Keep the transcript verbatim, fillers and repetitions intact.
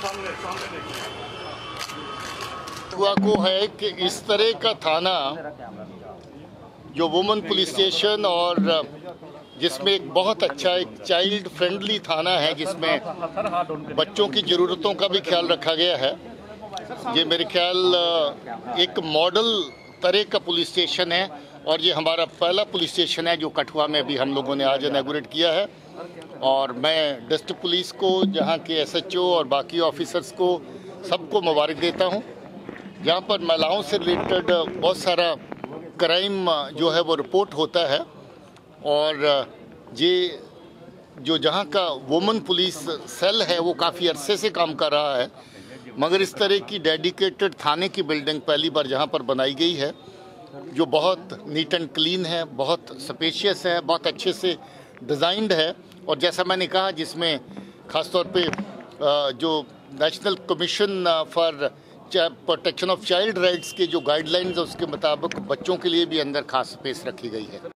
हुआ को है कि इस तरह का थाना जो वुमेन पुलिस स्टेशन और जिसमें एक बहुत अच्छा एक चाइल्ड फ्रेंडली थाना है, जिसमें बच्चों की ज़रूरतों का भी ख्याल रखा गया है। ये मेरे ख्याल एक मॉडल तरह का पुलिस स्टेशन है और ये हमारा पहला पुलिस स्टेशन है जो कठुआ में भी हम लोगों ने आज इनॉग्रेट किया है। और मैं डिस्ट्रिक्ट पुलिस को, जहाँ के एस एच ओ और बाकी ऑफिसर्स को सबको मुबारक देता हूँ। यहाँ पर महिलाओं से रिलेटेड बहुत सारा क्राइम जो है वो रिपोर्ट होता है और ये जो जहाँ का वुमेन पुलिस सेल है वो काफ़ी अरसे से काम कर रहा है, मगर इस तरह की डेडिकेटेड थाने की बिल्डिंग पहली बार यहाँ पर बनाई गई है जो बहुत नीट एंड क्लीन है, बहुत स्पेशियस है, बहुत अच्छे से डिज़ाइंड है। और जैसा मैंने कहा, जिसमें ख़ासतौर पे जो National Commission for Protection of Child Rights के जो गाइडलाइंस है उसके मुताबिक बच्चों के लिए भी अंदर खास स्पेस रखी गई है।